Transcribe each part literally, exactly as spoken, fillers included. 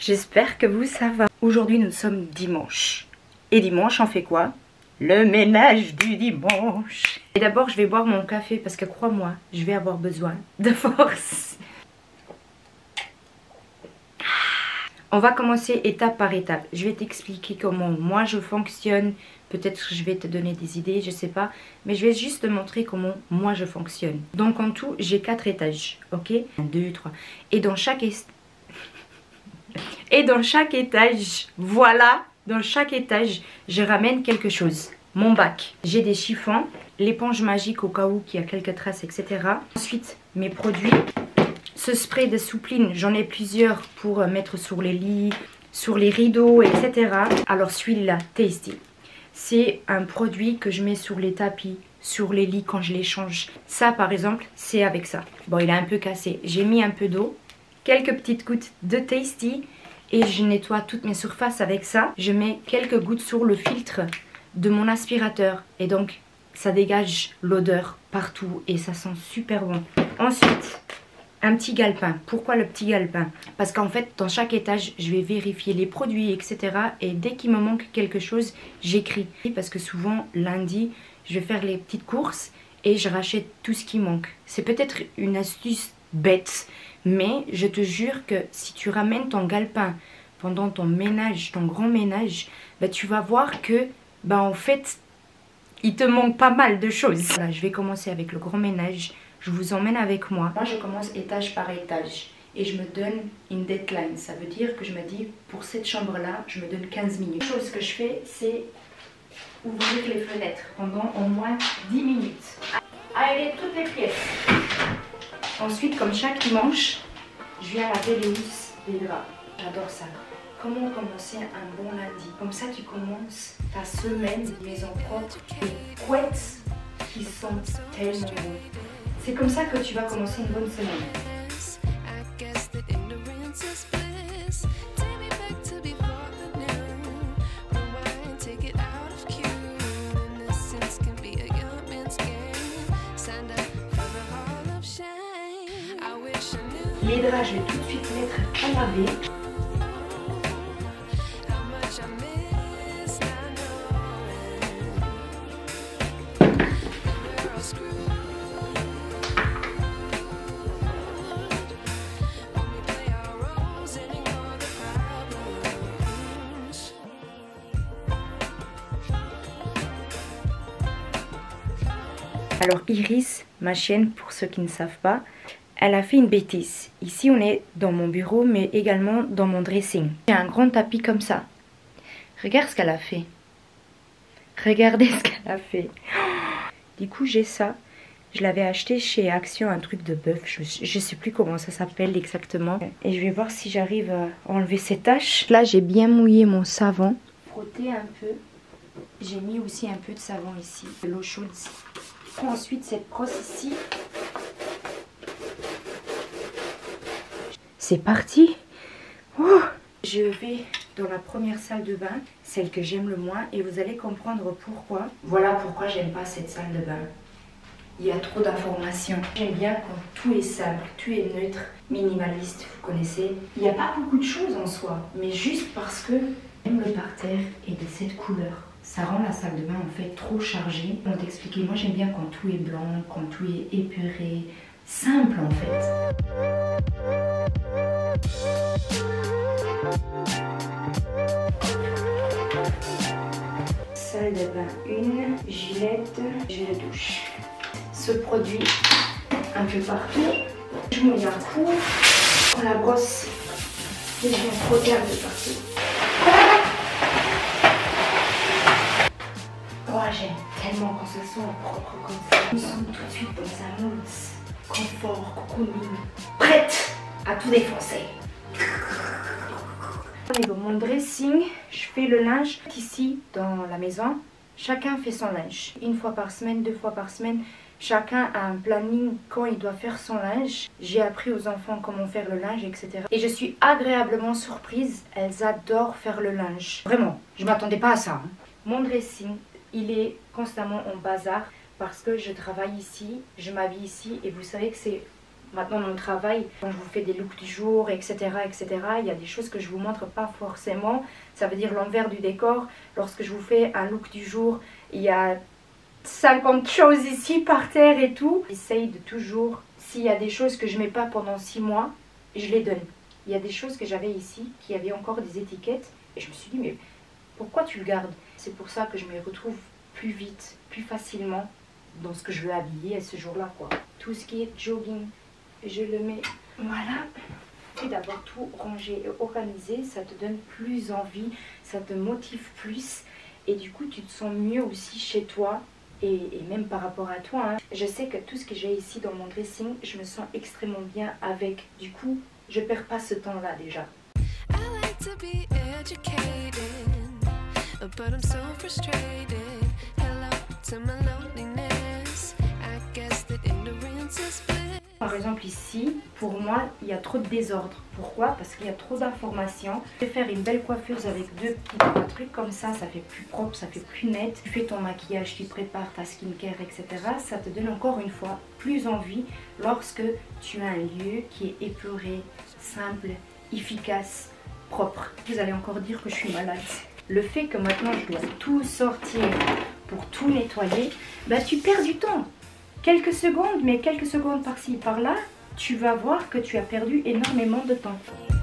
j'espère que vous ça va. Aujourd'hui nous sommes dimanche. Et dimanche on fait quoi? Le ménage du dimanche. Et d'abord je vais boire mon café parce que crois-moi, je vais avoir besoin de force. On va commencer étape par étape. Je vais t'expliquer comment moi je fonctionne. Peut-être que je vais te donner des idées, je sais pas. Mais je vais juste te montrer comment moi je fonctionne. Donc en tout, j'ai quatre étages. Ok? un, deux, trois. Et dans chaque est... Et dans chaque étage, voilà, dans chaque étage, je ramène quelque chose. Mon bac. J'ai des chiffons, l'éponge magique au cas où il y a quelques traces, et cetera. Ensuite, mes produits. Ce spray de soupline, j'en ai plusieurs pour mettre sur les lits, sur les rideaux, et cetera. Alors celui-là, Tasty. C'est un produit que je mets sur les tapis, sur les lits quand je les change. Ça par exemple, c'est avec ça. Bon, il est un peu cassé. J'ai mis un peu d'eau, quelques petites gouttes de Tasty et je nettoie toutes mes surfaces avec ça. Je mets quelques gouttes sur le filtre de mon aspirateur et donc ça dégage l'odeur partout et ça sent super bon. Ensuite, un petit galpin. Pourquoi le petit galpin? Parce qu'en fait, dans chaque étage, je vais vérifier les produits, et cetera. Et dès qu'il me manque quelque chose, j'écris. Parce que souvent, lundi, je vais faire les petites courses et je rachète tout ce qui manque. C'est peut-être une astuce bête, mais je te jure que si tu ramènes ton galpin pendant ton ménage, ton grand ménage, bah, tu vas voir que, bah, en fait, il te manque pas mal de choses. Voilà, je vais commencer avec le grand ménage. Je vous emmène avec moi. Moi, je commence étage par étage et je me donne une deadline. Ça veut dire que je me dis, pour cette chambre-là, je me donne quinze minutes. La chose que je fais, c'est ouvrir les fenêtres pendant au moins dix minutes. Aérer toutes les pièces. Ensuite, comme chaque dimanche, je viens laver les housses des draps. J'adore ça. Comment commencer un bon lundi? Comme ça, tu commences ta semaine maison propre et couettes qui sentent tellement bon. C'est comme ça que tu vas commencer une bonne semaine. Les draps, je vais tout de suite mettre à laver. Alors Iris, ma chienne, pour ceux qui ne savent pas, elle a fait une bêtise. Ici on est dans mon bureau mais également dans mon dressing. J'ai un grand tapis comme ça. Regarde ce qu'elle a fait. Regardez ce qu'elle a fait. Du coup j'ai ça. Je l'avais acheté chez Action, un truc de bœuf. Je ne sais plus comment ça s'appelle exactement. Et je vais voir si j'arrive à enlever ces taches. Là j'ai bien mouillé mon savon. Frotter un peu. J'ai mis aussi un peu de savon ici. De l'eau chaude. Ensuite cette brosse ici. C'est parti. Oh, je vais dans la première salle de bain, celle que j'aime le moins, et vous allez comprendre pourquoi. Voilà pourquoi j'aime pas cette salle de bain. Il y a trop d'informations. J'aime bien quand tout est simple, tout est neutre, minimaliste, vous connaissez. Il n'y a pas beaucoup de choses en soi, mais juste parce que j'aime le parterre et de cette couleur. Ça rend la salle de bain en fait trop chargée. Pour t'expliquer, moi j'aime bien quand tout est blanc, quand tout est épuré, simple en fait. Salle de bain une, gilette, gel de douche. Ce produit un peu partout. Je mouille un coup, on la brosse et je viens frotter un peu partout. Oh, j'aime tellement quand ça sent propre comme ça. Nous sommes tout de suite dans un mood confort, cocooning, prête à tout défoncer. On est dans mon dressing, je fais le linge ici dans la maison. Chacun fait son linge. Une fois par semaine, deux fois par semaine. Chacun a un planning quand il doit faire son linge. J'ai appris aux enfants comment faire le linge, et cetera. Et je suis agréablement surprise. Elles adorent faire le linge. Vraiment, je ne m'attendais pas à ça. Hein. Mon dressing, il est constamment en bazar parce que je travaille ici, je m'habille ici et vous savez que c'est maintenant mon travail, quand je vous fais des looks du jour, et cetera, et cetera, il y a des choses que je vous montre pas forcément. Ça veut dire l'envers du décor. Lorsque je vous fais un look du jour, il y a cinquante choses ici par terre et tout. J'essaye de toujours, s'il y a des choses que je mets pas pendant six mois, je les donne. Il y a des choses que j'avais ici qui avaient encore des étiquettes et je me suis dit mais pourquoi tu le gardes? C'est pour ça que je me retrouve plus vite, plus facilement dans ce que je veux habiller ce jour-là, quoi. Tout ce qui est jogging, je le mets, voilà. Et d'avoir tout rangé et organisé, ça te donne plus envie, ça te motive plus et du coup tu te sens mieux aussi chez toi et, et même par rapport à toi, hein. Je sais que tout ce que j'ai ici dans mon dressing, je me sens extrêmement bien avec. Du coup, je perds pas ce temps-là déjà. Par exemple ici, pour moi, il y a trop de désordre. Pourquoi? Parce qu'il y a trop d'informations. Je vais faire une belle coiffeuse avec deux petits trucs comme ça, ça fait plus propre, ça fait plus net. Tu fais ton maquillage, tu prépares ta skincare, et cetera. Ça te donne encore une fois plus envie lorsque tu as un lieu qui est épuré, simple, efficace, propre. Vous allez encore dire que je suis malade. Le fait que maintenant je dois tout sortir pour tout nettoyer, bah tu perds du temps. Quelques secondes, mais quelques secondes par-ci, par-là, tu vas voir que tu as perdu énormément de temps.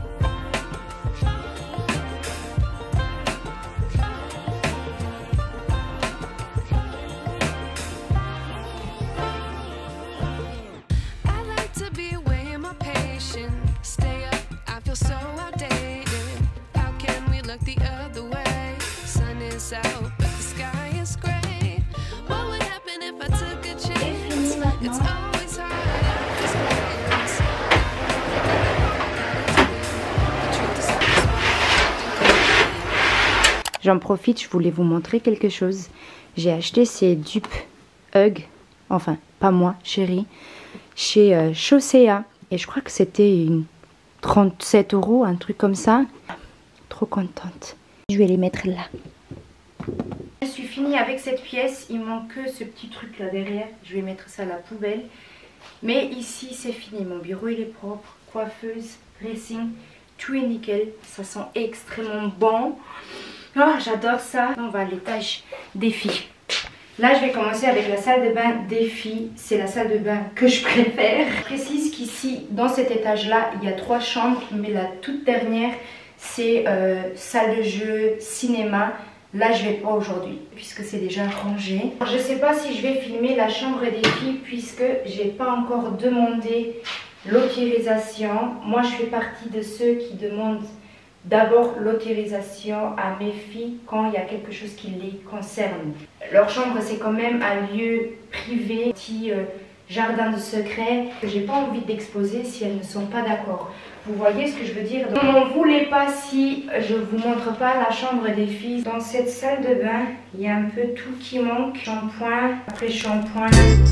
J'en profite, je voulais vous montrer quelque chose. J'ai acheté ces dupes Hug, enfin pas moi, chérie, chez euh, Chaussea. Et je crois que c'était une trente-sept euros, un truc comme ça. Trop contente. Je vais les mettre là. Je suis finie avec cette pièce. Il manque que ce petit truc là derrière. Je vais mettre ça à la poubelle. Mais ici c'est fini. Mon bureau il est propre. Coiffeuse, dressing, tout est nickel. Ça sent extrêmement bon. Oh, j'adore ça. On va à l'étage des filles. Là, je vais commencer avec la salle de bain des filles. C'est la salle de bain que je préfère. Je précise qu'ici, dans cet étage-là, il y a trois chambres. Mais la toute dernière, c'est euh, salle de jeu, cinéma. Là, je vais pas aujourd'hui, puisque c'est déjà rangé. Alors, je sais pas si je vais filmer la chambre des filles, puisque j'ai pas encore demandé l'autorisation. Moi, je fais partie de ceux qui demandent d'abord l'autorisation à mes filles quand il y a quelque chose qui les concerne. Leur chambre, c'est quand même un lieu privé, un petit euh, jardin de secret que j'ai pas envie d'exposer si elles ne sont pas d'accord. Vous voyez ce que je veux dire? Donc, on n'en voulait pas si je vous montre pas la chambre des filles. Dans cette salle de bain, il y a un peu tout qui manque. Shampoing, après shampoing.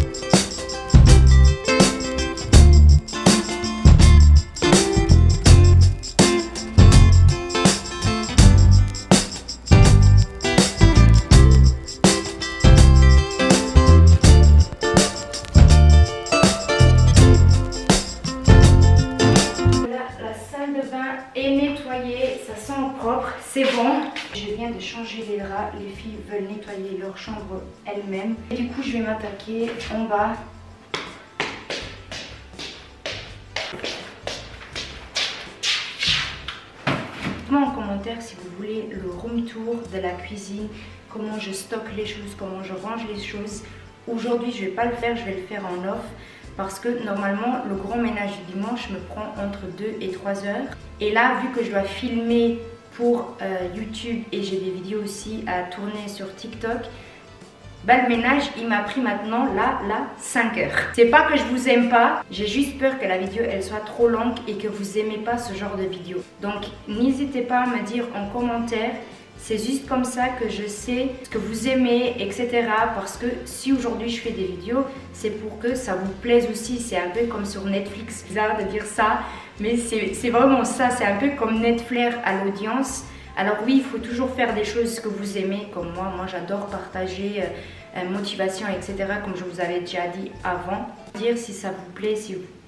C'est bon, je viens de changer les draps, les filles veulent nettoyer leur chambre elles-mêmes. Et du coup, je vais m'attaquer en bas. Dites-moi en commentaire si vous voulez le room tour de la cuisine, comment je stocke les choses, comment je range les choses. Aujourd'hui, je ne vais pas le faire, je vais le faire en off. Parce que normalement, le grand ménage du dimanche me prend entre deux et trois heures. Et là, vu que je dois filmer pour euh, YouTube et j'ai des vidéos aussi à tourner sur TikTok, bah, le ménage il m'a pris maintenant là, là, cinq heures. C'est pas que je vous aime pas, j'ai juste peur que la vidéo elle soit trop longue et que vous aimez pas ce genre de vidéo. Donc n'hésitez pas à me dire en commentaire, c'est juste comme ça que je sais ce que vous aimez, et cetera. Parce que si aujourd'hui je fais des vidéos, c'est pour que ça vous plaise aussi. C'est un peu comme sur Netflix, bizarre de dire ça, mais c'est vraiment ça, c'est un peu comme Netflix à l'audience. Alors oui, il faut toujours faire des choses que vous aimez, comme moi. Moi, j'adore partager euh, euh, motivation, et cetera. Comme je vous avais déjà dit avant. Dire si ça vous plaît, si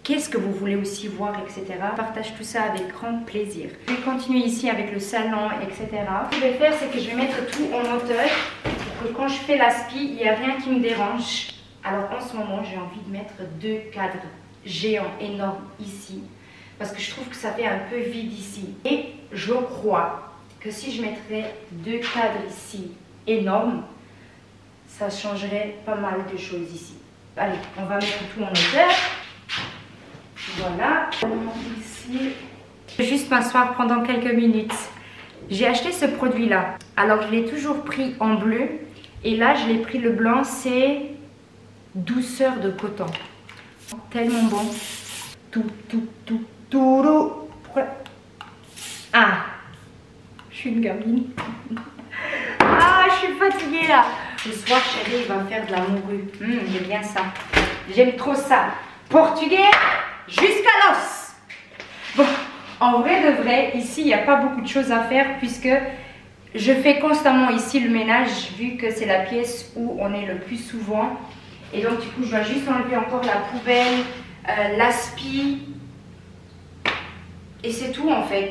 qu'est-ce que vous voulez aussi voir, et cetera. Je partage tout ça avec grand plaisir. Je vais continuer ici avec le salon, et cetera. Ce que je vais faire, c'est que je vais mettre tout en hauteur pour que quand je fais l'aspi, il n'y a rien qui me dérange. Alors en ce moment, j'ai envie de mettre deux cadres géants, énormes ici. Parce que je trouve que ça fait un peu vide ici. Et je crois que si je mettrais deux cadres ici, énormes, ça changerait pas mal de choses ici. Allez, on va mettre tout en hauteur. Voilà. Ici. Je vais juste m'asseoir pendant quelques minutes. J'ai acheté ce produit-là. Alors, je l'ai toujours pris en bleu. Et là, je l'ai pris le blanc. C'est douceur de coton. Tellement bon. Tout, tout, tout, tout. Pourquoi? Ah, je suis une gamine. Ah, je suis fatiguée là. Ce soir, chérie, il va faire de la morue. Hum, j'aime bien ça. J'aime trop ça. Portugais jusqu'à l'os. Bon, en vrai de vrai, ici, il n'y a pas beaucoup de choses à faire puisque je fais constamment ici le ménage vu que c'est la pièce où on est le plus souvent. Et donc, du coup, je dois juste enlever encore la poubelle, euh, l'aspi. Et c'est tout en fait.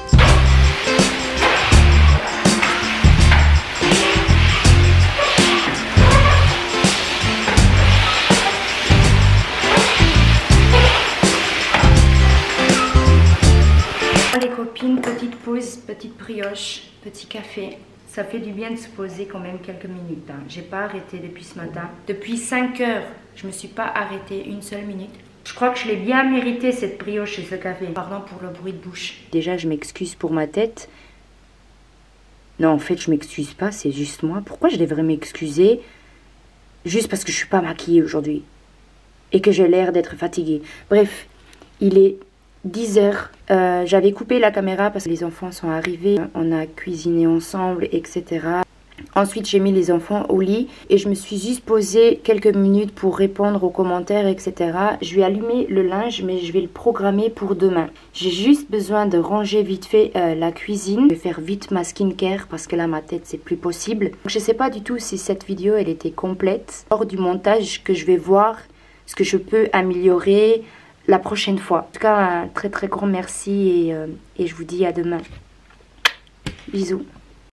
Les copines, petite pause, petite brioche, petit café. Ça fait du bien de se poser quand même quelques minutes. Hein. J'ai pas arrêté depuis ce matin. Depuis cinq heures, je me suis pas arrêtée une seule minute. Je crois que je l'ai bien mérité cette brioche et ce café. Pardon pour le bruit de bouche. Déjà, je m'excuse pour ma tête. Non, en fait, je m'excuse pas, c'est juste moi. Pourquoi je devrais m'excuser? Juste parce que je suis pas maquillée aujourd'hui. Et que j'ai l'air d'être fatiguée. Bref, il est dix heures. Euh, J'avais coupé la caméra parce que les enfants sont arrivés. On a cuisiné ensemble, et cetera. Ensuite, j'ai mis les enfants au lit et je me suis juste posée quelques minutes pour répondre aux commentaires, et cetera. Je vais allumer le linge, mais je vais le programmer pour demain. J'ai juste besoin de ranger vite fait euh, la cuisine. Je vais faire vite ma skincare parce que là, ma tête, c'est plus possible. Je ne sais pas du tout si cette vidéo, elle était complète. Lors du montage que je vais voir ce que je peux améliorer la prochaine fois. En tout cas, un très très grand merci et, euh, et je vous dis à demain. Bisous.